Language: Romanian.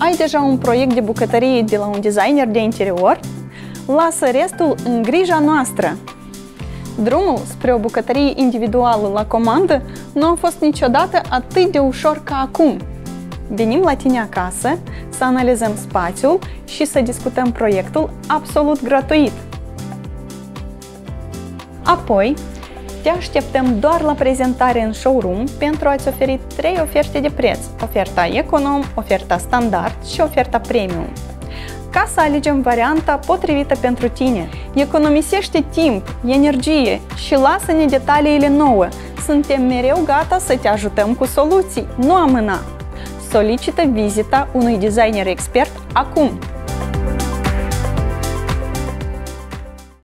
ai deja un proiect de bucătărie de la un designer de interior? Lasă restul în grija noastră! Drumul spre o bucătărie individuală la comandă nu a fost niciodată atât de ușor ca acum. Venim la tine acasă să analizăm spațiul și să discutăm proiectul absolut gratuit. Apoi, te așteptăm doar la prezentare în showroom pentru a-ți oferi 3 oferte de preț: oferta econom, oferta standard și oferta premium. Ca să alegem varianta potrivită pentru tine, economisește timp, energie și lasă-ne detaliile nouă. Suntem mereu gata să te ajutăm cu soluții, nu amâna. Solicită vizita unui designer expert acum!